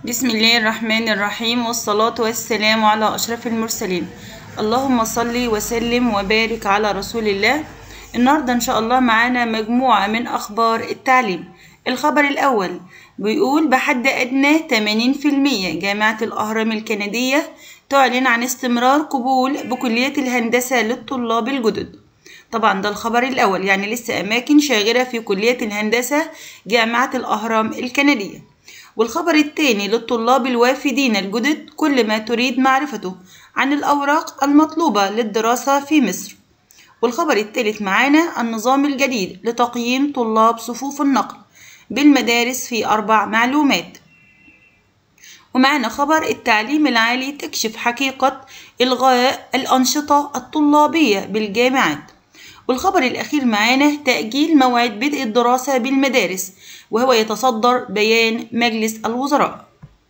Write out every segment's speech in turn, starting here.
بسم الله الرحمن الرحيم، والصلاة والسلام على أشرف المرسلين. اللهم صل وسلم وبارك على رسول الله. النهاردة إن شاء الله معانا مجموعة من أخبار التعليم. الخبر الأول بيقول بحد أدنى 80% جامعة الأهرام الكندية تعلن عن استمرار قبول بكلية الهندسة للطلاب الجدد. طبعا ده الخبر الأول، يعني لسه أماكن شاغرة في كلية الهندسة جامعة الأهرام الكندية. والخبر الثاني للطلاب الوافدين الجدد كل ما تريد معرفته عن الأوراق المطلوبة للدراسة في مصر. والخبر الثالث معانا النظام الجديد لتقييم طلاب صفوف النقل بالمدارس في 4 معلومات. ومعنا خبر التعليم العالي تكشف حقيقة إلغاء الأنشطة الطلابية بالجامعات. والخبر الأخير معانا تأجيل موعد بدء الدراسة بالمدارس، وهو يتصدر بيان مجلس الوزراء.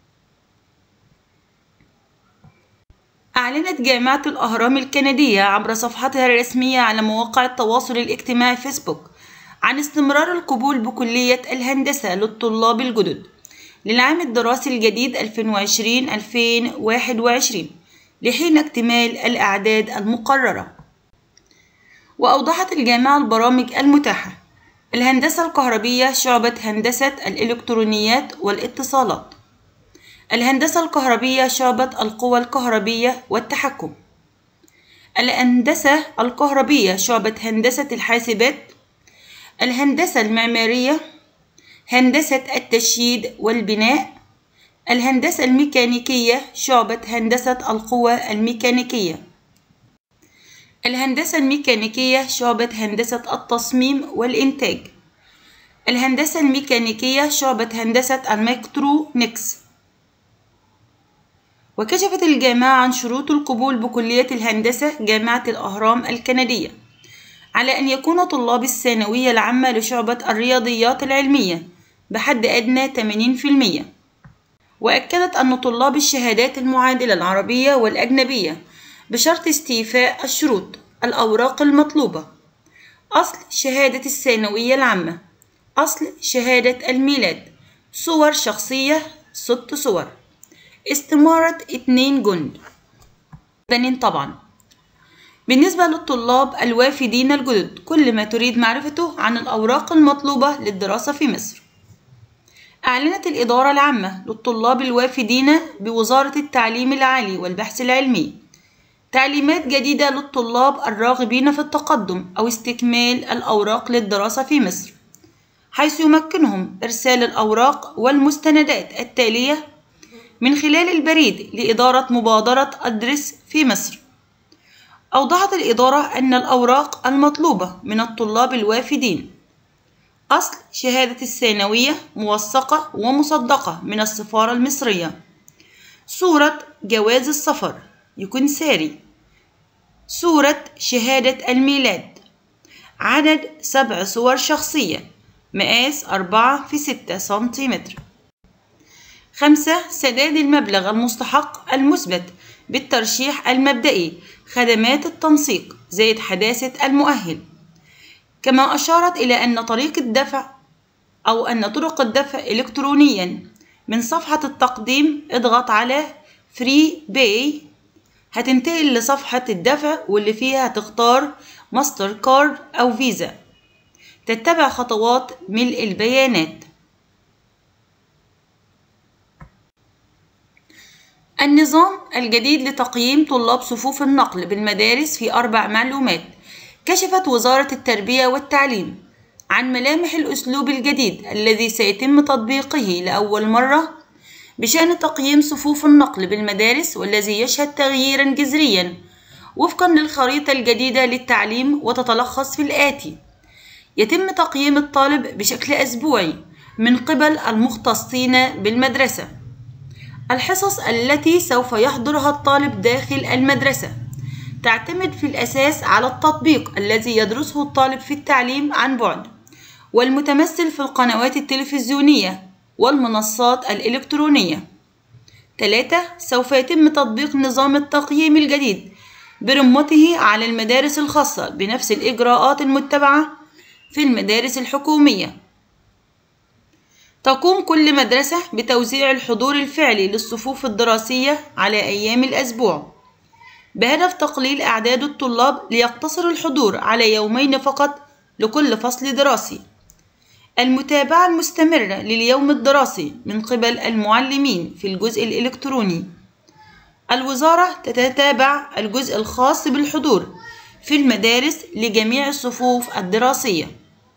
أعلنت جامعة الأهرام الكندية عبر صفحتها الرسمية على مواقع التواصل الاجتماعي فيسبوك عن استمرار القبول بكلية الهندسة للطلاب الجدد للعام الدراسي الجديد 2020-2021 لحين اكتمال الأعداد المقررة. وأوضحت الجامعة البرامج المتاحة: الهندسة الكهربية شعبة هندسة الإلكترونيات والاتصالات، الهندسة الكهربية شعبة القوى الكهربية والتحكم، الهندسة الكهربية شعبة هندسة الحاسبات، الهندسة المعمارية، هندسة التشييد والبناء، الهندسة الميكانيكية شعبة هندسة القوى الميكانيكية، الهندسة الميكانيكية شعبة هندسة التصميم والإنتاج، الهندسة الميكانيكية شعبة هندسة الميكاترونكس. وكشفت الجامعة عن شروط القبول بكلية الهندسة جامعة الأهرام الكندية على أن يكون طلاب الثانوية العامة لشعبة الرياضيات العلمية بحد أدنى 80%. وأكدت أن طلاب الشهادات المعادلة العربية والأجنبية بشرط استيفاء الشروط الأوراق المطلوبة: أصل شهادة الثانوية العامة، أصل شهادة الميلاد، صور شخصية 6 صور، استمارة 2 جند. طبعا بالنسبة للطلاب الوافدين الجدد كل ما تريد معرفته عن الأوراق المطلوبة للدراسة في مصر. أعلنت الإدارة العامة للطلاب الوافدين بوزارة التعليم العالي والبحث العلمي تعليمات جديدة للطلاب الراغبين في التقدم أو استكمال الأوراق للدراسة في مصر، حيث يمكنهم إرسال الأوراق والمستندات التالية من خلال البريد لإدارة مبادرة أدرس في مصر. أوضحت الإدارة أن الأوراق المطلوبة من الطلاب الوافدين: أصل شهادة الثانوية موثقة ومصدقة من السفارة المصرية، صورة جواز السفر يكون ساري، صورة شهادة الميلاد، عدد 7 صور شخصية مقاس 4×6 سنتيمتر. 5 سداد المبلغ المستحق المثبت بالترشيح المبدئي خدمات التنسيق زائد حداثة المؤهل. كما أشارت إلى أن طرق الدفع إلكترونيا من صفحة التقديم. اضغط على فري باي هتنتقل لصفحة الدفع واللي فيها هتختار ماستر كارد أو فيزا. تتبع خطوات ملء البيانات. النظام الجديد لتقييم طلاب صفوف النقل بالمدارس في 4 معلومات. كشفت وزارة التربية والتعليم عن ملامح الأسلوب الجديد الذي سيتم تطبيقه لأول مرة بشأن تقييم صفوف النقل بالمدارس، والذي يشهد تغييرا جذريا وفقا للخريطة الجديدة للتعليم، وتتلخص في الآتي: يتم تقييم الطالب بشكل أسبوعي من قبل المختصين بالمدرسة. الحصص التي سوف يحضرها الطالب داخل المدرسة تعتمد في الأساس على التطبيق الذي يدرسه الطالب في التعليم عن بعد، والمتمثل في القنوات التلفزيونية والمنصات الإلكترونية. 3 سوف يتم تطبيق نظام التقييم الجديد برمته على المدارس الخاصة بنفس الإجراءات المتبعة في المدارس الحكومية. تقوم كل مدرسة بتوزيع الحضور الفعلي للصفوف الدراسية على أيام الأسبوع بهدف تقليل أعداد الطلاب ليقتصر الحضور على يومين فقط لكل فصل دراسي. المتابعة المستمرة لليوم الدراسي من قبل المعلمين في الجزء الإلكتروني. الوزارة تتابع الجزء الخاص بالحضور في المدارس لجميع الصفوف الدراسية.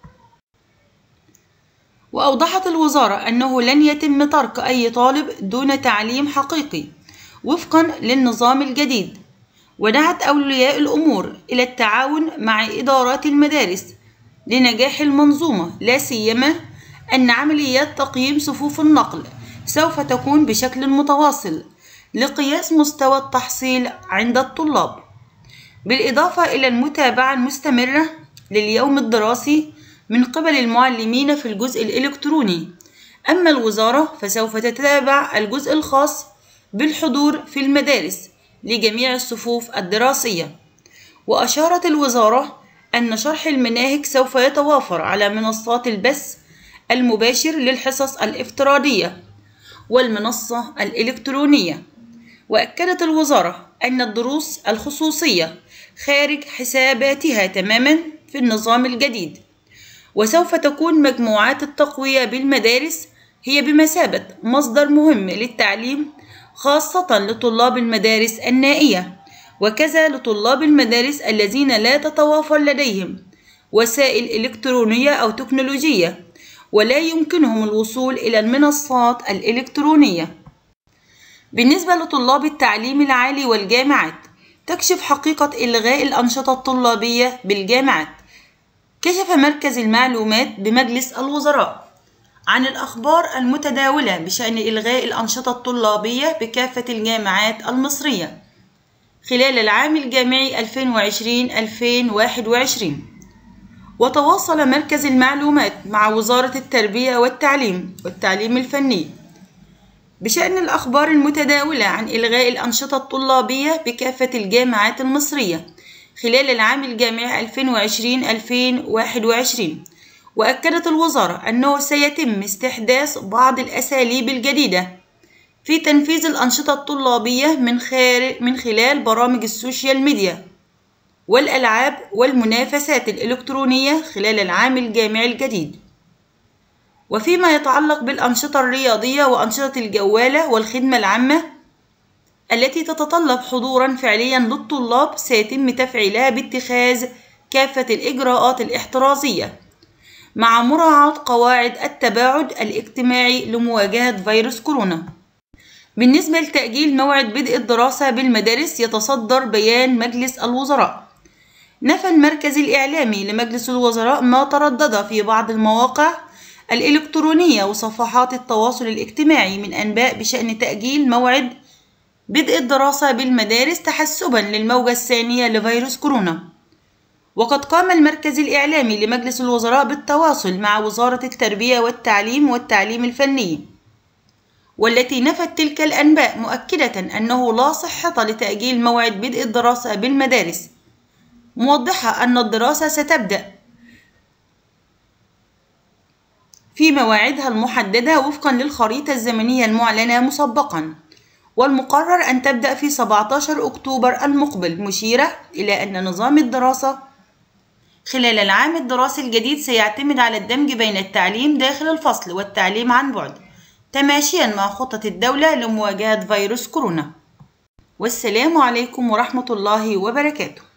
وأوضحت الوزارة أنه لن يتم ترك أي طالب دون تعليم حقيقي وفقا للنظام الجديد، ودعت أولياء الأمور إلى التعاون مع إدارات المدارس لنجاح المنظومة، لا سيما أن عمليات تقييم صفوف النقل سوف تكون بشكل متواصل لقياس مستوى التحصيل عند الطلاب، بالإضافة إلى المتابعة المستمرة لليوم الدراسي من قبل المعلمين في الجزء الإلكتروني. أما الوزارة فسوف تتابع الجزء الخاص بالحضور في المدارس لجميع الصفوف الدراسية. وأشارت الوزارة أن شرح المناهج سوف يتوافر على منصات البث المباشر للحصص الافتراضية والمنصة الإلكترونية. وأكدت الوزارة أن الدروس الخصوصية خارج حساباتها تماما في النظام الجديد، وسوف تكون مجموعات التقوية بالمدارس هي بمثابة مصدر مهم للتعليم، خاصة لطلاب المدارس النائية، وكذا لطلاب المدارس الذين لا تتوافر لديهم وسائل إلكترونية أو تكنولوجية ولا يمكنهم الوصول إلى المنصات الإلكترونية. بالنسبة لطلاب التعليم العالي والجامعات، تكشف حقيقة إلغاء الأنشطة الطلابية بالجامعات. كشف مركز المعلومات بمجلس الوزراء عن الأخبار المتداولة بشأن إلغاء الأنشطة الطلابية بكافة الجامعات المصرية خلال العام الجامعي 2020-2021. وتواصل مركز المعلومات مع وزارة التربية والتعليم الفني بشأن الأخبار المتداولة عن إلغاء الأنشطة الطلابية بكافة الجامعات المصرية خلال العام الجامعي 2020-2021. وأكدت الوزارة أنه سيتم استحداث بعض الأساليب الجديدة في تنفيذ الأنشطة الطلابية من خلال برامج السوشيال ميديا والألعاب والمنافسات الإلكترونية خلال العام الجامعي الجديد. وفيما يتعلق بالأنشطة الرياضية وأنشطة الجوالة والخدمة العامة التي تتطلب حضورا فعليا للطلاب، سيتم تفعيلها باتخاذ كافة الإجراءات الاحترازية مع مراعاة قواعد التباعد الاجتماعي لمواجهة فيروس كورونا. بالنسبة لتأجيل موعد بدء الدراسة بالمدارس، يتصدر بيان مجلس الوزراء. نفى المركز الإعلامي لمجلس الوزراء ما تردد في بعض المواقع الإلكترونية وصفحات التواصل الاجتماعي من أنباء بشأن تأجيل موعد بدء الدراسة بالمدارس تحسبا للموجة الثانية لفيروس كورونا. وقد قام المركز الإعلامي لمجلس الوزراء بالتواصل مع وزارة التربية والتعليم الفني، والتي نفت تلك الأنباء مؤكدة أنه لا صحة لتأجيل موعد بدء الدراسة بالمدارس، موضحة أن الدراسة ستبدأ في مواعيدها المحددة وفقا للخريطة الزمنية المعلنة مسبقا، والمقرر أن تبدأ في 17 أكتوبر المقبل، مشيرة إلى أن نظام الدراسة خلال العام الدراسي الجديد سيعتمد على الدمج بين التعليم داخل الفصل والتعليم عن بعد، تماشيا مع خطة الدولة لمواجهة فيروس كورونا. والسلام عليكم ورحمة الله وبركاته.